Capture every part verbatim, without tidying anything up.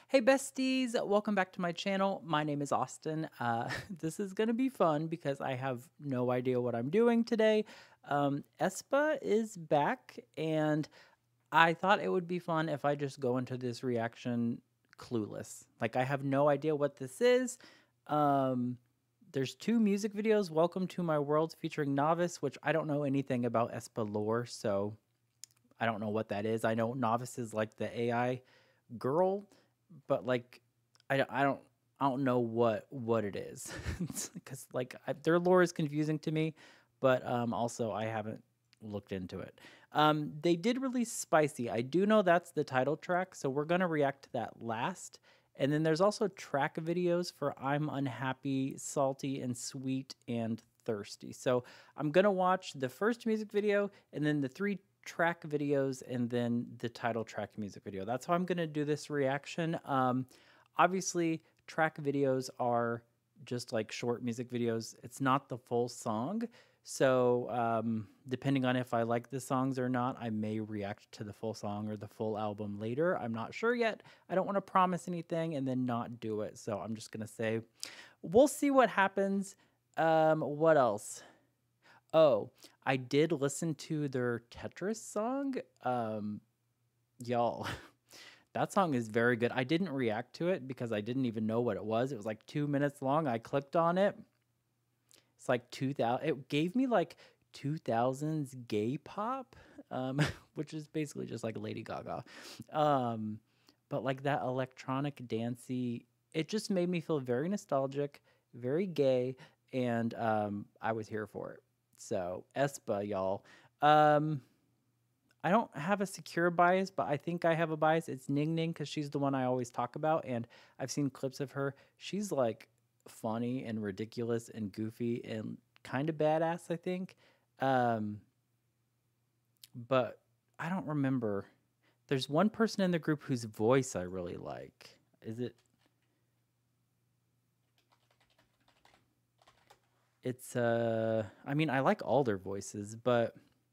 Hey besties, welcome back to my channel. My name is Austin. Uh, this is gonna be fun because I have no idea what I'm doing today. Um, aespa is back, and I thought it would be fun if I just go into this reaction clueless. Like I have no idea what this is. Um, there's two music videos, Welcome to My World featuring Novice, which I don't know anything about aespa lore, so I don't know what that is. I know Novice is like the A I girl, but like I, don't- I don't I don't know what what it is because like I, their lore is confusing to me, but um, also I haven't looked into it. Um, they did release Spicy. I do know that's the title track, so we're gonna react to that last. And then there's also track videos for I'm Unhappy, Salty, and Sweet and Thirsty. So I'm gonna watch the first music video and then the three track videos and then the title track music video. That's how I'm going to do this reaction. Um, obviously, track videos are just like short music videos. It's not the full song. So um, depending on if I like the songs or not, I may react to the full song or the full album later. I'm not sure yet. I don't want to promise anything and then not do it. So I'm just going to say, we'll see what happens. Um, what else? Oh, I did listen to their Tetris song. Um, y'all, that song is very good. I didn't react to it because I didn't even know what it was. It was like two minutes long. I clicked on it. It's like two thousand. It gave me like two thousands gay pop, um, which is basically just like Lady Gaga. Um, but like that electronic dancey, it just made me feel very nostalgic, very gay, and um, I was here for it. So aespa, y'all. Um, I don't have a secure bias, but I think I have a bias. It's Ning Ning because she's the one I always talk about, and I've seen clips of her. She's like funny and ridiculous and goofy and kind of badass, I think. Um, but I don't remember. There's one person in the group whose voice I really like. Is it? It's uh I mean, I like all their voices, but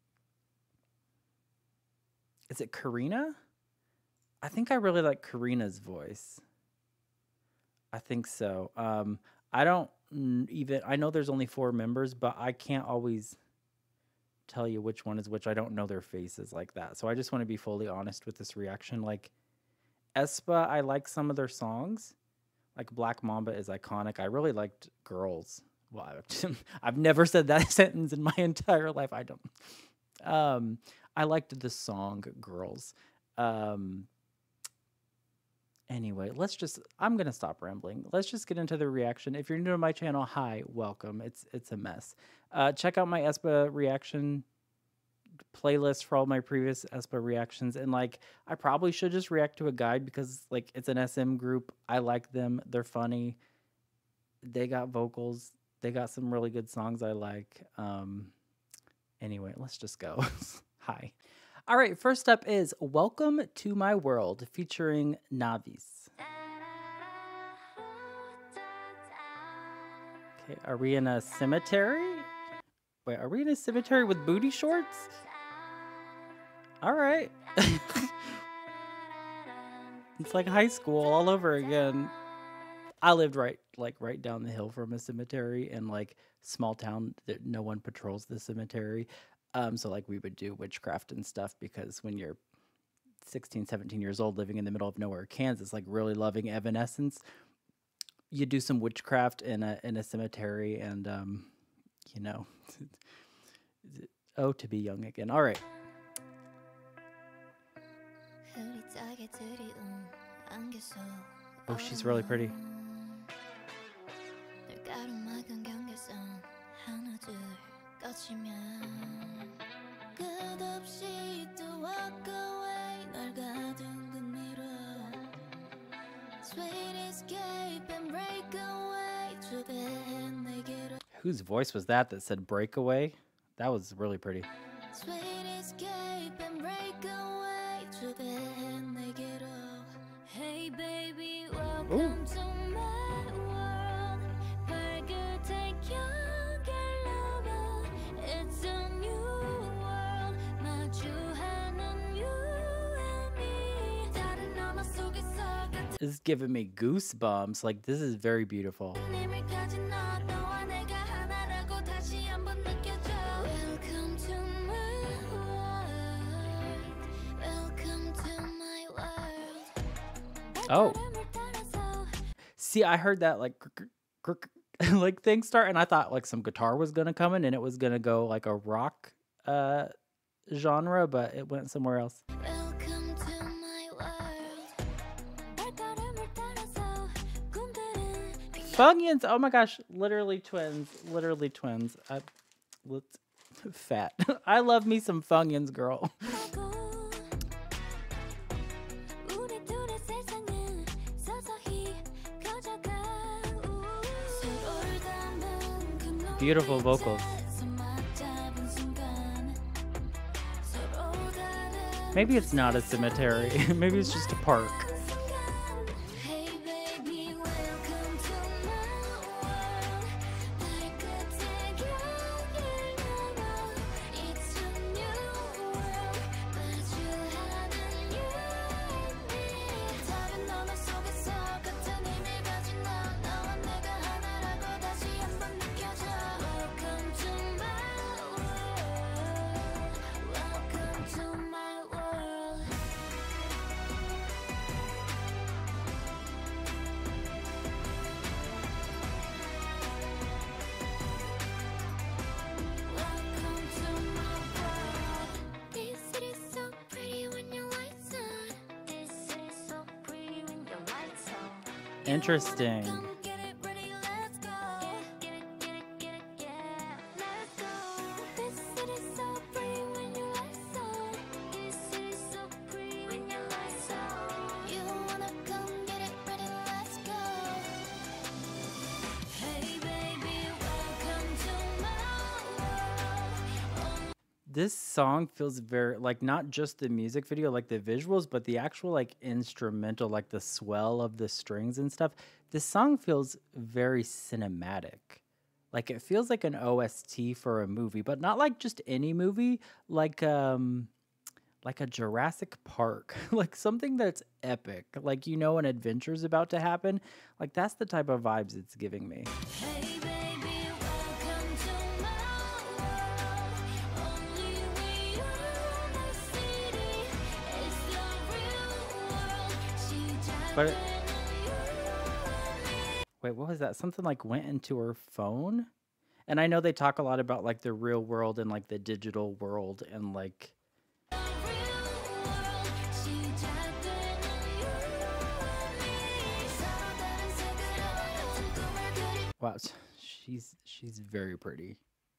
is it Karina? I think I really like Karina's voice. I think so. Um I don't even I know there's only four members, but I can't always tell you which one is which. I don't know their faces like that. So I just want to be fully honest with this reaction. Like aespa, I like some of their songs. Like Black Mamba is iconic. I really liked Girls. Well, I've never said that sentence in my entire life. I don't. Um, I liked the song Girls. Um, anyway, let's just. I'm gonna stop rambling. Let's just get into the reaction. If you're new to my channel, hi, welcome. It's it's a mess. Uh, check out my aespa reaction playlist for all my previous aespa reactions, and like I probably should just react to a guide because like it's an S M group. I like them. They're funny. They got vocals. They got some really good songs I like. Um, anyway, let's just go. Hi. All right, first up is Welcome to My World featuring Navis. Okay, are we in a cemetery? Wait, are we in a cemetery with booty shorts? All right. It's like high school all over again. I lived right like right down the hill from a cemetery, and like small town that no one patrols the cemetery. Um, so like we would do witchcraft and stuff because when you're sixteen, seventeen years old living in the middle of nowhere, Kansas, like really loving Evanescence, you do some witchcraft in a in a cemetery, and um, you know, oh, to be young again. All right. Oh, she's really pretty. Whose voice was that that said breakaway? That was really pretty. Ooh. This is giving me goosebumps. Like, this is very beautiful. Oh. See, I heard that like like thing start, and I thought like some guitar was gonna come in and it was gonna go like a rock uh genre, but it went somewhere else. Funyuns, oh my gosh, literally twins, literally twins. I, let's, fat. I love me some Funyuns, girl. Beautiful vocals. Maybe it's not a cemetery. Maybe it's just a park. Interesting. This song feels very like not just the music video, like the visuals, but the actual like instrumental, like the swell of the strings and stuff. This song feels very cinematic. Like it feels like an O S T for a movie, but not like just any movie, like um like a Jurassic Park, like something that's epic. Like you know an adventure's about to happen. Like that's the type of vibes it's giving me. But it, wait, what was that? Something like went into her phone? And I know they talk a lot about like the real world and like the digital world and like wow, she's she's very pretty.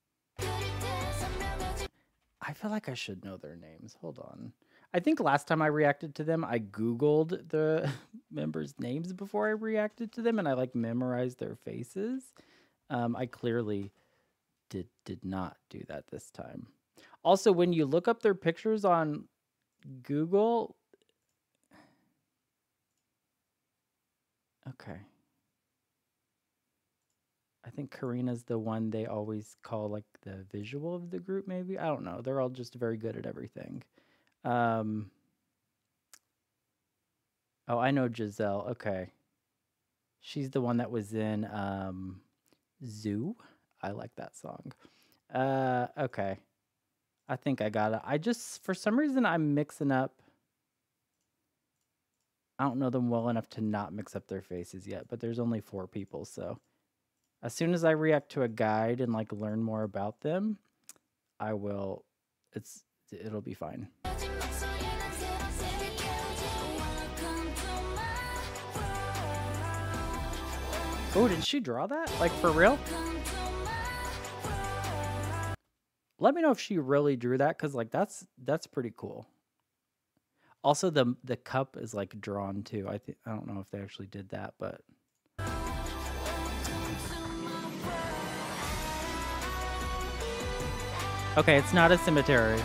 I feel like I should know their names. Hold on. I think last time I reacted to them, I Googled the members' names before I reacted to them, and I like memorized their faces. Um, I clearly did did not do that this time. Also, when you look up their pictures on Google, okay. I think Karina's the one they always call like the visual of the group, maybe. I don't know. They're all just very good at everything. Um, oh, I know Giselle. Okay. She's the one that was in um, Zoo. I like that song. Uh, okay. I think I got it. I just, for some reason, I'm mixing up. I don't know them well enough to not mix up their faces yet, but there's only four people, so. As soon as I react to a guide and like learn more about them, I will, it's, it'll be fine. Oh, did she draw that? Like for real? Let me know if she really drew that, because like that's that's pretty cool. Also, the the cup is like drawn too. I think I don't know if they actually did that, but okay, it's not a cemetery.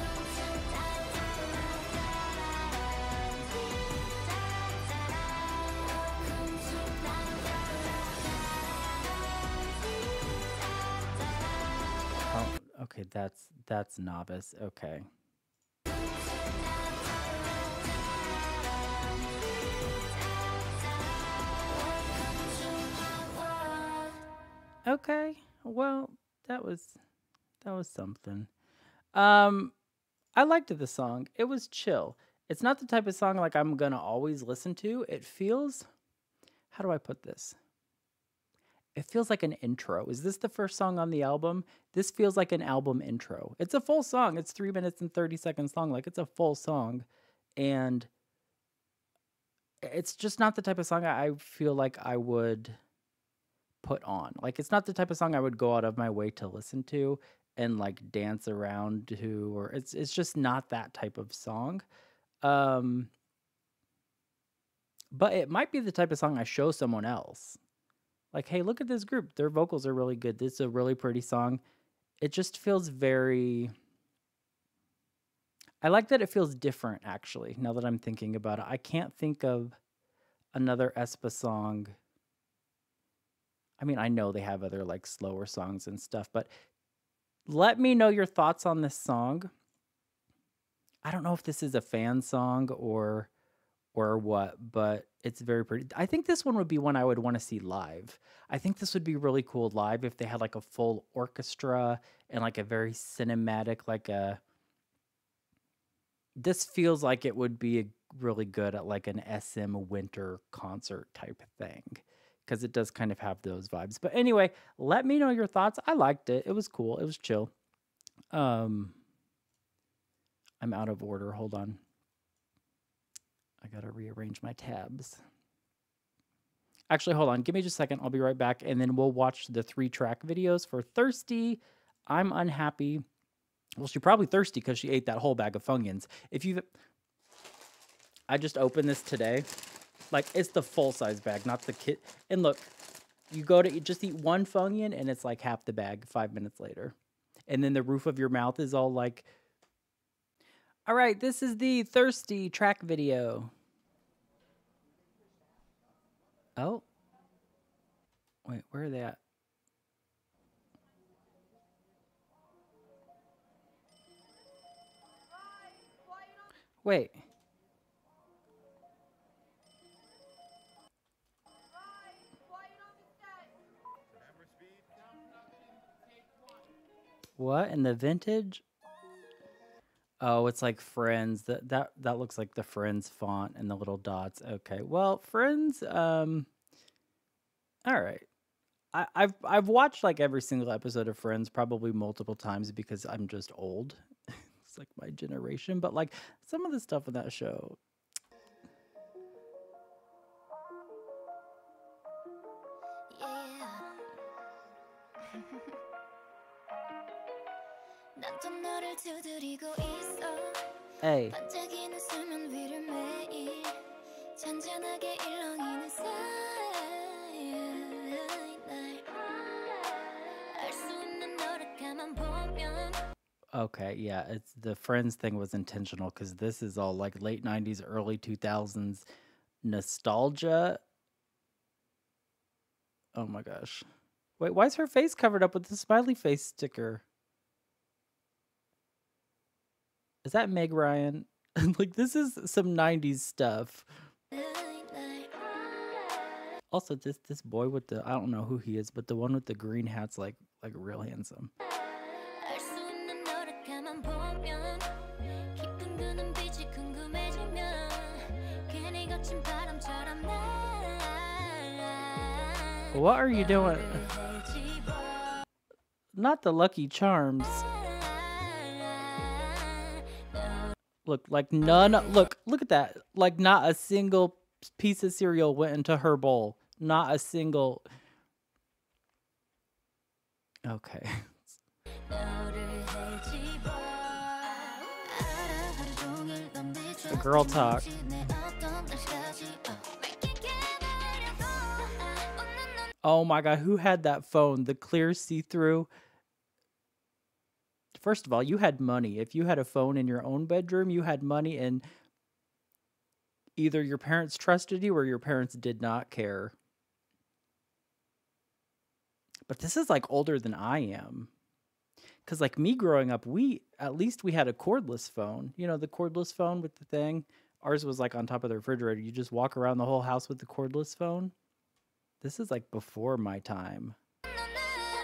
Oh, okay, that's that's Novice. Okay. Okay. Well, that was that was something. Um, I liked the song. It was chill. It's not the type of song like I'm gonna always listen to. It feels, how do I put this? It feels like an intro. Is this the first song on the album? This feels like an album intro. It's a full song. It's three minutes and thirty seconds long. Like, it's a full song. And it's just not the type of song I feel like I would put on. Like, it's not the type of song I would go out of my way to listen to and like dance around to, or it's it's just not that type of song. Um but it might be the type of song I show someone else. Like, hey, look at this group. Their vocals are really good. This is a really pretty song. It just feels very, I like that it feels different, actually, now that I'm thinking about it. I can't think of another aespa song. I mean, I know they have other like slower songs and stuff, but let me know your thoughts on this song. I don't know if this is a fan song or or what, but it's very pretty. I think this one would be one I would want to see live. I think this would be really cool live if they had like a full orchestra and like a very cinematic, like a, this feels like it would be a really good at like an S M winter concert type thing, because it does kind of have those vibes. But anyway, let me know your thoughts. I liked it. It was cool. It was chill. Um, I'm out of order. Hold on. I gotta rearrange my tabs. Actually, hold on. Give me just a second. I'll be right back, and then we'll watch the three track videos for Thirsty, I'm Unhappy. Well, she's probably thirsty because she ate that whole bag of Funyuns. If you, I just opened this today. Like, it's the full size bag, not the kit. And look, you go to just eat one Funyun, and it's like half the bag five minutes later. And then the roof of your mouth is all like, all right, this is the Thirsty track video. Oh. Wait, where are they at? Wait. What in the vintage? Oh, it's like Friends. That that that looks like the Friends font and the little dots. Okay. Well, Friends, um all right. I, I've I've watched like every single episode of Friends probably multiple times because I'm just old. It's like my generation. But like some of the stuff in that show. Hey. Okay, yeah, it's the Friends thing was intentional because this is all like late nineties, early two thousands nostalgia. Oh my gosh. Wait, why is her face covered up with the smiley face sticker? Is that Meg Ryan? Like, this is some nineties stuff. Also, this this boy with the, I don't know who he is, but the one with the green hat's like like real handsome. What are you doing? Not the Lucky Charms. Look, like none, look, look at that. Like not a single piece of cereal went into her bowl. Not a single. Okay. The girl talk. Oh my God, who had that phone? The clear see-through. First of all, you had money. If you had a phone in your own bedroom, you had money, and either your parents trusted you or your parents did not care. But this is like older than I am. Because like me growing up, we, at least we had a cordless phone. You know, the cordless phone with the thing. Ours was like on top of the refrigerator. You just walk around the whole house with the cordless phone. This is like before my time.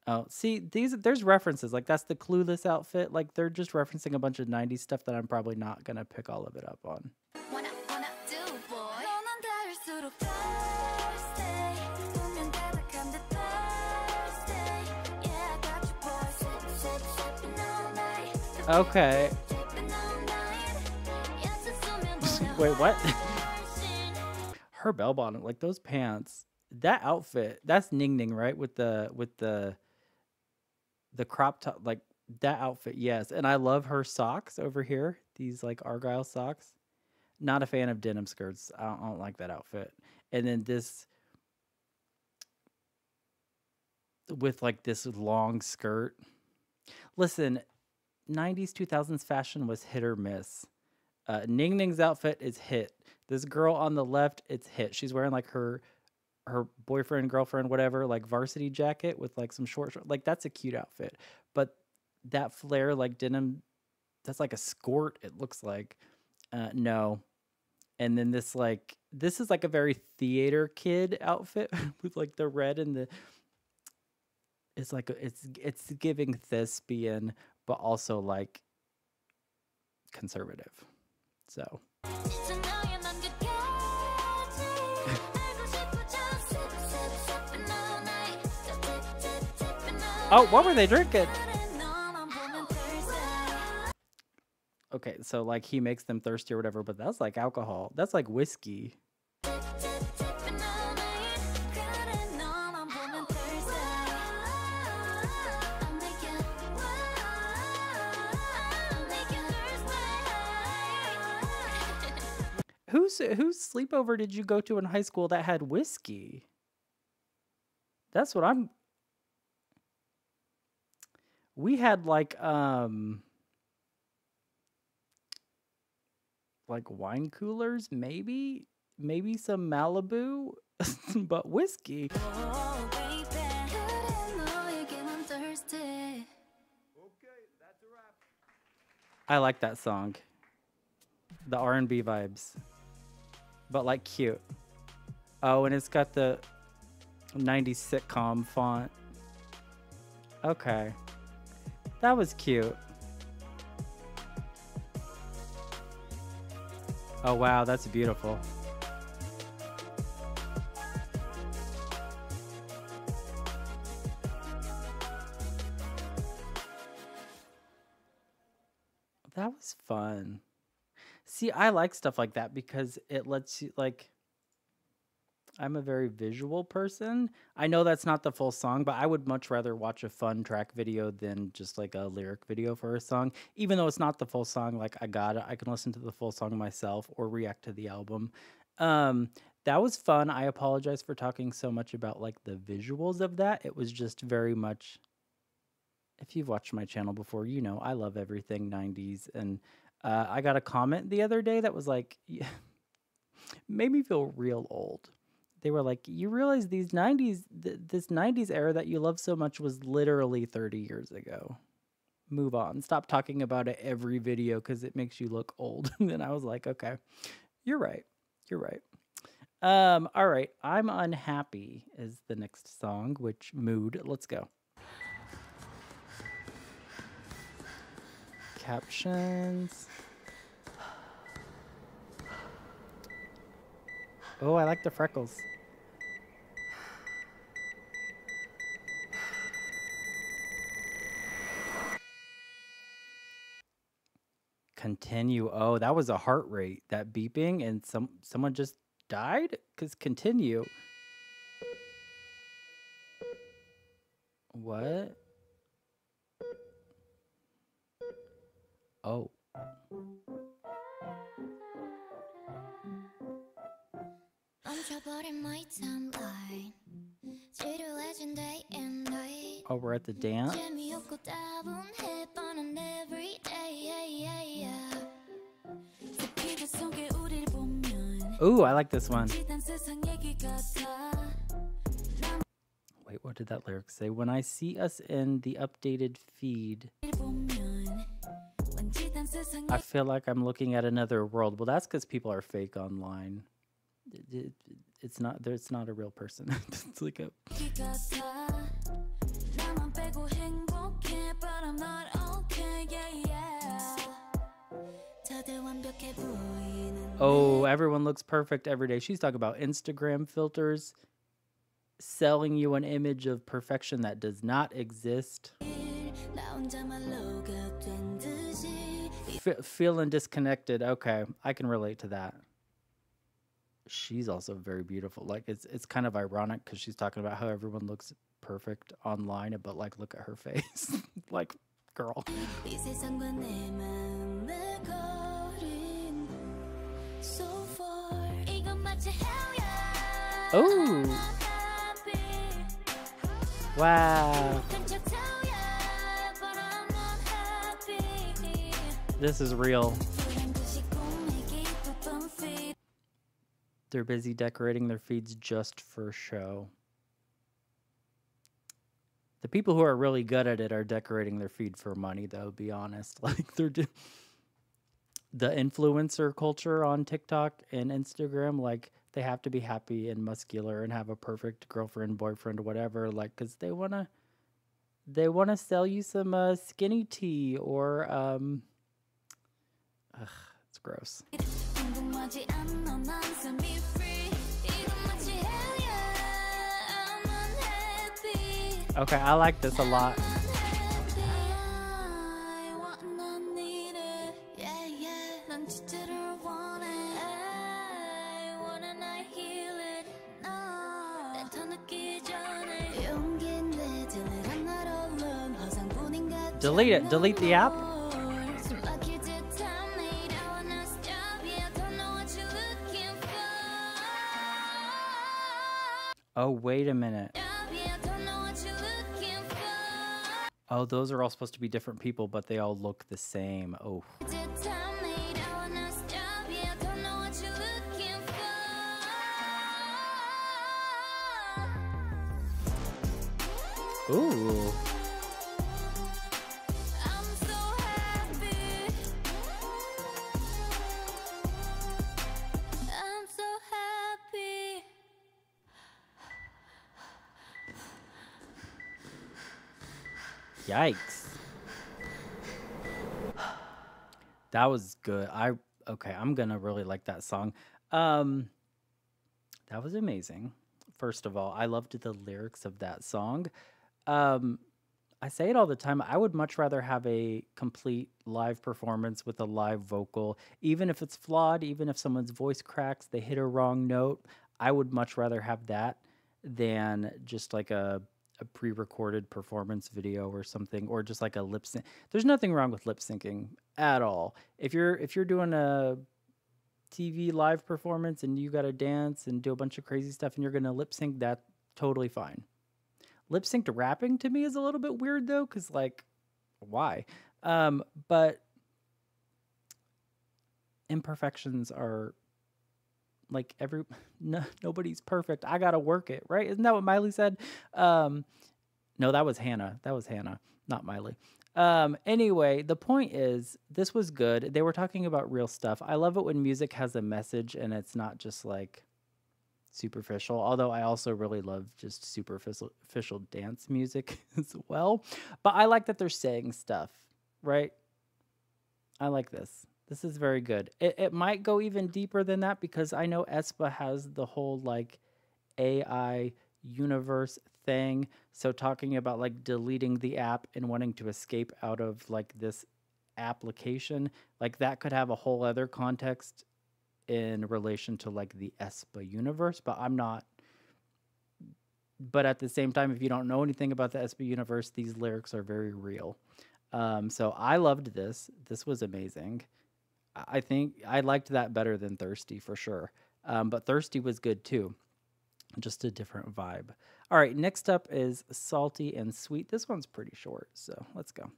Oh, see, these there's references. Like that's the Clueless outfit. Like they're just referencing a bunch of nineties stuff that I'm probably not gonna pick all of it up on. Okay. Wait, what? Her bell bottom, like those pants, that outfit, that's Ning Ning, right? With the with the the crop top, like that outfit, yes. And I love her socks over here. These like Argyle socks. Not a fan of denim skirts. I don't, I don't like that outfit. And then this with like this long skirt. Listen, nineties, two thousands fashion was hit or miss. Uh, Ning Ning's outfit is hit. This girl on the left, it's hit. She's wearing like her her boyfriend, girlfriend, whatever, like varsity jacket with like some short, short, like that's a cute outfit. But that flare, like denim, that's like a skirt, it looks like. Uh, no. And then this like, this is like a very theater kid outfit with like the red and the, it's like, a, it's, it's giving thespian, but also like conservative. So. Oh, what were they drinking? Okay, so like he makes them thirsty or whatever, but that's like alcohol. That's like whiskey. Whose whose sleepover did you go to in high school that had whiskey? That's what I'm. We had like um like wine coolers, maybe, maybe some Malibu, but whiskey. Oh, baby. Okay, that's a wrap. I like that song. The R and B vibes. But like cute. Oh, and it's got the nineties sitcom font. Okay. That was cute. Oh wow, that's beautiful. That was fun. See, I like stuff like that because it lets you, like, I'm a very visual person. I know that's not the full song, but I would much rather watch a fun track video than just like a lyric video for a song. Even though it's not the full song, like I got it. I can listen to the full song myself or react to the album. Um, that was fun. I apologize for talking so much about like the visuals of that. It was just very much, if you've watched my channel before, you know, I love everything nineties. And uh, I got a comment the other day that was like, yeah, made me feel real old. They were like, you realize these nineties, th this nineties era that you love so much was literally thirty years ago. Move on. Stop talking about it every video because it makes you look old. And then I was like, okay, you're right. You're right. Um, all right. I'm Unhappy is the next song, which mood. Let's go. Captions. Oh, I like the freckles. Continue. Oh, that was a heart rate, that beeping, and some someone just died? Because continue. What? Oh. Oh, we're at the dance? Ooh, I like this one. Wait, what did that lyric say? When I see us in the updated feed, I feel like I'm looking at another world. Well, that's because people are fake online. It, it, it's not, it's not a real person. It's like a... Oh, everyone looks perfect every day. She's talking about Instagram filters selling you an image of perfection that does not exist. F feeling disconnected. Okay, I can relate to that. She's also very beautiful. Like it's it's kind of ironic because she's talking about how everyone looks perfect online, but like look at her face. Like, girl. Oh. Wow. This is real. They're busy decorating their feeds just for show. The people who are really good at it are decorating their feed for money, though, be honest. Like, they're do the influencer culture on TikTok and Instagram, like, they have to be happy and muscular and have a perfect girlfriend, boyfriend, whatever, like, because they want to they want to sell you some uh, skinny tea or, um, ugh, it's gross. Okay, I like this a lot. Delete it. Delete the app. Oh, wait a minute. Oh, those are all supposed to be different people, but they all look the same. Oh. Ooh. Yikes. That was good. I okay, I'm gonna really like that song. Um that was amazing. First of all, I loved the lyrics of that song. Um I say it all the time. I would much rather have a complete live performance with a live vocal, even if it's flawed, even if someone's voice cracks, they hit a wrong note. I would much rather have that than just like a a pre-recorded performance video or something, or just like a lip sync. There's nothing wrong with lip syncing at all. If you're if you're doing a T V live performance and you got to dance and do a bunch of crazy stuff and you're going to lip sync, that totally fine. Lip synced rapping to me is a little bit weird though, cuz like why? Um but imperfections are like every no, nobody's perfect. I gotta work it, right? Isn't that what Miley said? Um, no, that was Hannah. That was Hannah, not Miley. Um, anyway, the point is, this was good. They were talking about real stuff. I love it when music has a message and it's not just like superficial. Although I also really love just superficial superficial dance music as well. But I like that they're saying stuff, right? I like this. This is very good. It, it might go even deeper than that because I know aespa has the whole like A I universe thing. So talking about like deleting the app and wanting to escape out of like this application, like that could have a whole other context in relation to like the aespa universe, but I'm not. But at the same time, if you don't know anything about the aespa universe, these lyrics are very real. Um, so I loved this. This was amazing. I think I liked that better than Thirsty for sure. Um, but Thirsty was good too. Just a different vibe. All right, next up is Salty and Sweet. This one's pretty short, so let's go.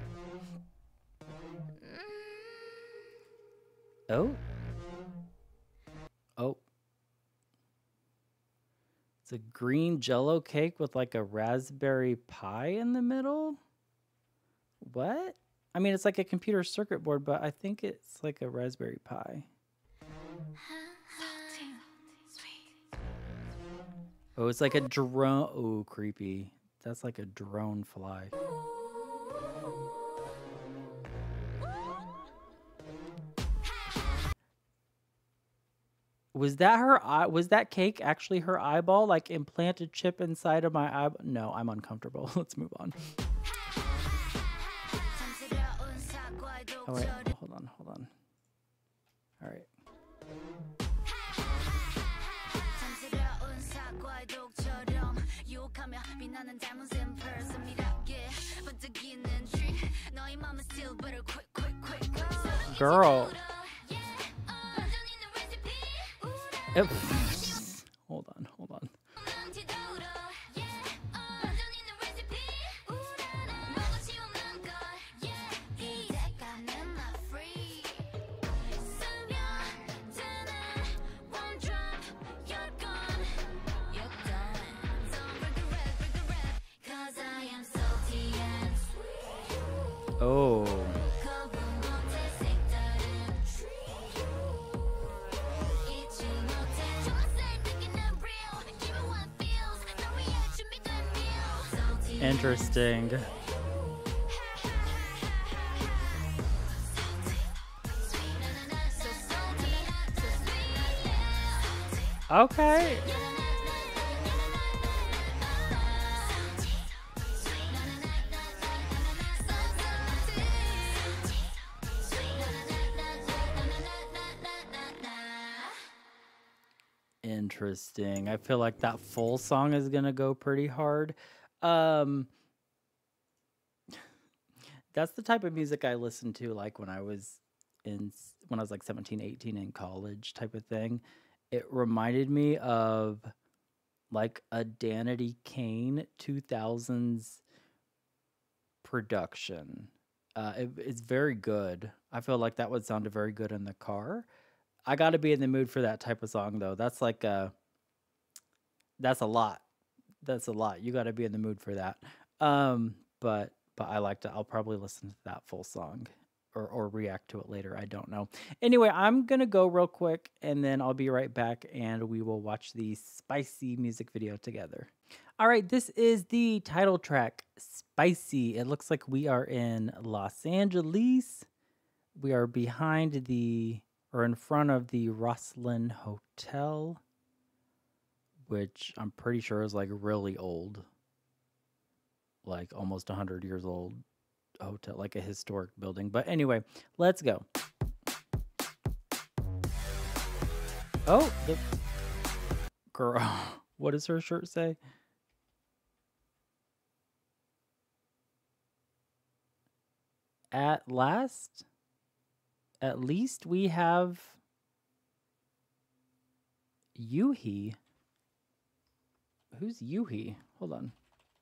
Oh. Oh. It's a green Jell-O cake with like a raspberry pie in the middle. What? I mean, it's like a computer circuit board, but I think it's like a raspberry pie. Oh, it's like a drone. Oh, creepy. That's like a drone fly. Was that her eye? Was that cake actually her eyeball? Like implanted chip inside of my eye? No, I'm uncomfortable. Let's move on. Oh wait, hold on, hold on. All right. Girl. It, hold on, hold on. Oh. Interesting. Okay. Interesting. I feel like that full song is gonna go pretty hard. Um, that's the type of music I listened to like when I was in when I was like seventeen, eighteen in college type of thing. It reminded me of like a Danity Kane two thousands production. Uh, it, it's very good. I feel like that would sound very good in the car. I got to be in the mood for that type of song though. That's like a that's a lot. That's a lot. You got to be in the mood for that. Um, but but I liked it. I'll probably listen to that full song or or react to it later. I don't know. Anyway, I'm gonna go real quick and then I'll be right back and we will watch the Spicy music video together. All right, this is the title track, Spicy. It looks like we are in Los Angeles. We are behind the or in front of the Rosslyn Hotel, which I'm pretty sure is like really old, like almost one hundred years old hotel, like a historic building. But anyway, let's go. Oh, the girl, what does her shirt say? At last, at least we have Yuhi. Who's Yuhi? Hold on.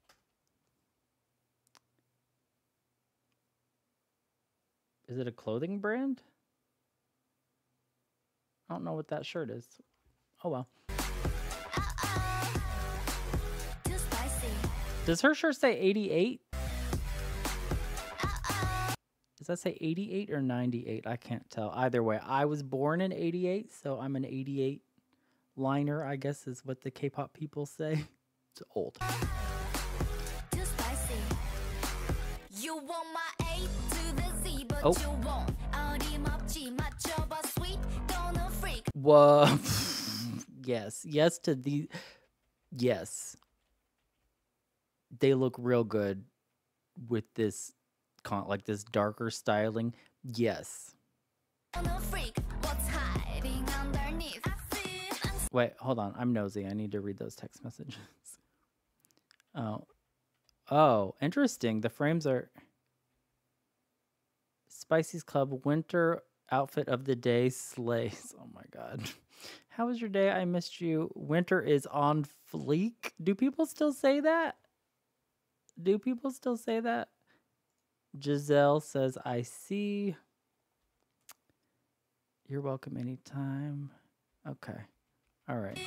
Is it a clothing brand? I don't know what that shirt is. Oh well. Does her shirt say eighty-eight? Does that say eighty-eight or ninety-eight? I can't tell. Either way, I was born in eighty-eight, so I'm an eighty-eight liner, I guess is what the K-pop people say. It's old. You want my A to the Z, but oh. You won't. Whoa. Yes. Yes to the... Yes. They look real good with this, like this darker styling. Yes. Wait, hold on. I'm nosy. I need to read those text messages. Oh. Oh, interesting. The frames are... Spicy's Club winter outfit of the day slays. Oh my god. How was your day? I missed you. Winter is on fleek. Do people still say that? Do people still say that? Giselle says, I see. You're welcome anytime. Okay. All right.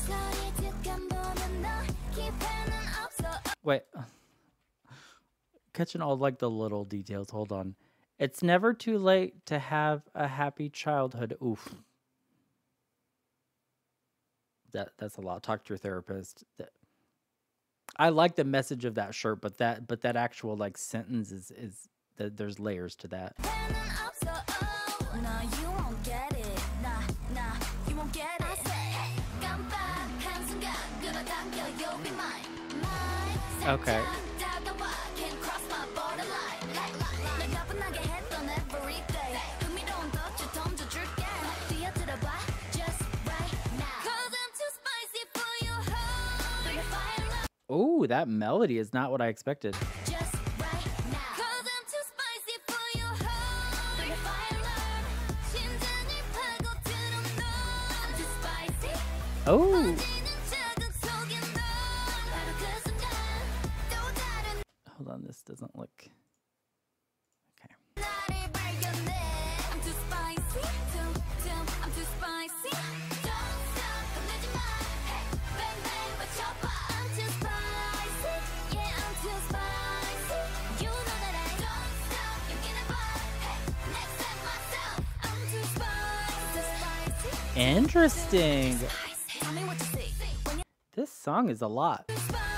Wait. Catching all like the little details. Hold on. It's never too late to have a happy childhood. Oof. That that's a lot. Talk to your therapist. That, I like the message of that shirt, but that but that actual like sentence is is that there's layers to that. Okay. Oh, that melody is not what I expected. Oh. Hold on, this doesn't look... Okay. Interesting. This song is a lot.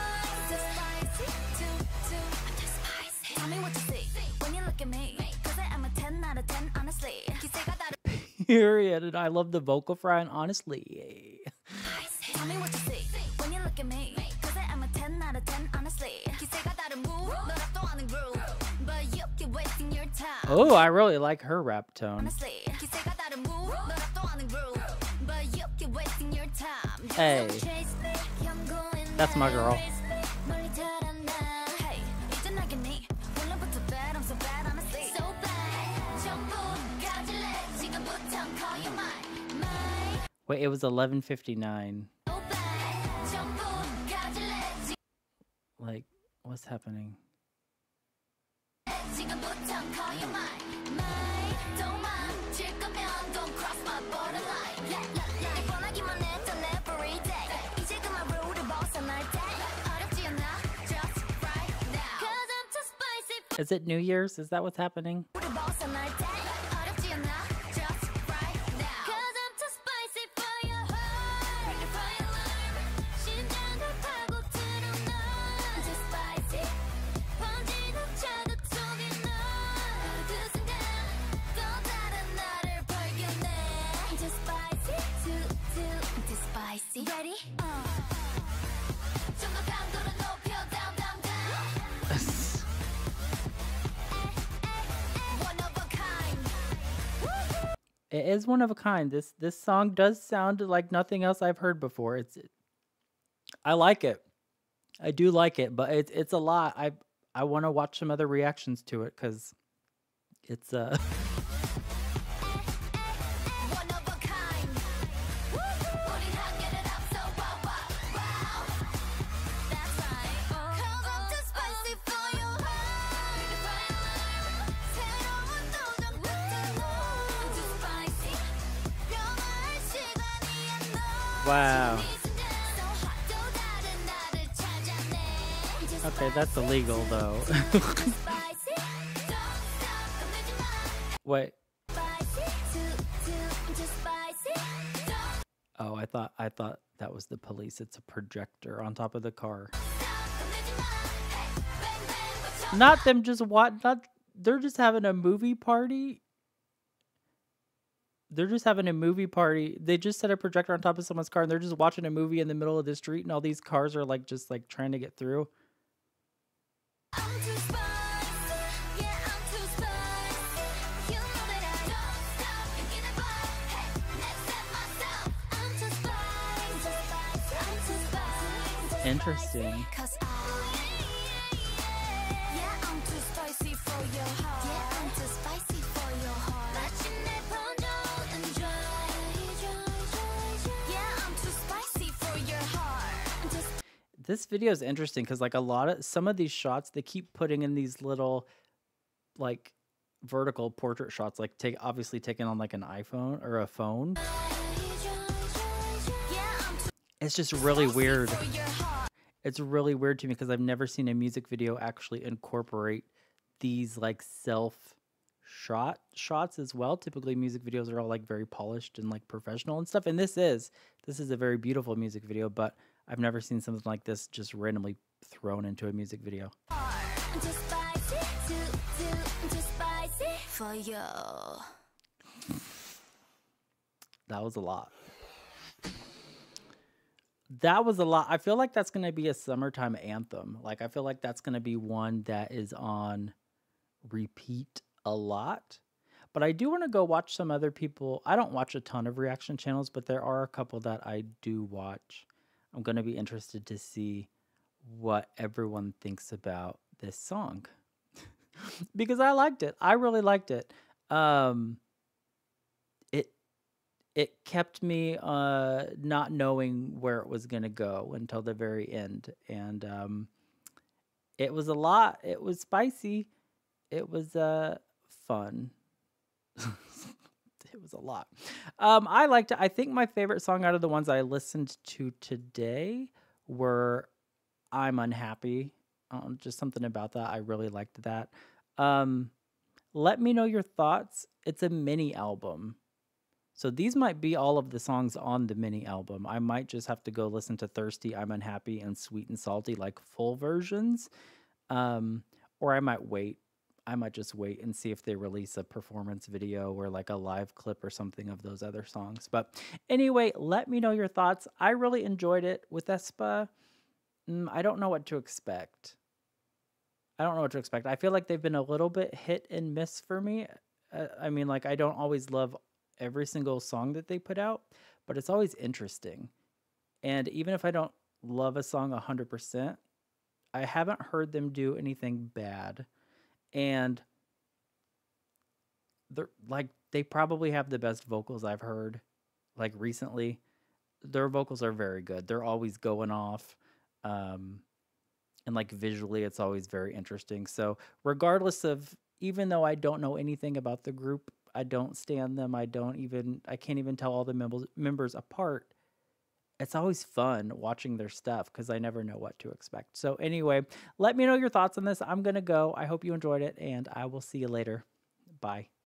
Period. And I love the vocal fry, and honestly. Oh, I really like her rap tone. Hey, that's my girl. Wait, it was eleven fifty-nine. Like, what's happening? Is it New Year's? Is that what's happening? Ready? It is one of a kind. This this song does sound like nothing else I've heard before. It's, I like it. I do like it, but it's it's a lot. I I want to watch some other reactions to it because it's uh. Wow. Okay, that's illegal though. Wait. Oh, I thought I thought that was the police. It's a projector on top of the car. Not them just what not they're just having a movie party. They're just having a movie party. They just set a projector on top of someone's car and they're just watching a movie in the middle of the street and all these cars are like just like trying to get through. Interesting. This video is interesting because like a lot of some of these shots they keep putting in these little like vertical portrait shots, like take obviously taken on like an iPhone or a phone. It's just really weird. It's really weird to me because I've never seen a music video actually incorporate these like self shot shots as well. Typically music videos are all like very polished and like professional and stuff, and this is this is a very beautiful music video, but I've never seen something like this just randomly thrown into a music video. For you. That was a lot. That was a lot. I feel like that's gonna be a summertime anthem. Like, I feel like that's gonna be one that is on repeat a lot. But I do wanna go watch some other people. I don't watch a ton of reaction channels, but there are a couple that I do watch. I'm gonna be interested to see what everyone thinks about this song because I liked it. I really liked it. Um, it it kept me uh not knowing where it was gonna go until the very end, and um, it was a lot. It was spicy. It was uh fun. It was a lot. Um, I liked it. I think my favorite song out of the ones I listened to today were I'm Unhappy. Um, just something about that. I really liked that. Um, let me know your thoughts. It's a mini album. So these might be all of the songs on the mini album. I might just have to go listen to Thirsty, I'm Unhappy, and Sweet and Salty, like full versions. Um, or I might wait. I might just wait and see if they release a performance video or like a live clip or something of those other songs. But anyway, let me know your thoughts. I really enjoyed it with aespa. Mm, I don't know what to expect. I don't know what to expect. I feel like they've been a little bit hit and miss for me. Uh, I mean, like, I don't always love every single song that they put out, but it's always interesting. And even if I don't love a song one hundred percent, I haven't heard them do anything bad. And they're like, they probably have the best vocals I've heard like recently. Their vocals are very good. They're always going off. Um, and like visually, it's always very interesting. So, regardless of, even though I don't know anything about the group, I don't stand them, I don't even, I can't even tell all the members members apart. It's always fun watching their stuff because I never know what to expect. So, anyway, let me know your thoughts on this. I'm going to go. I hope you enjoyed it, and I will see you later. Bye.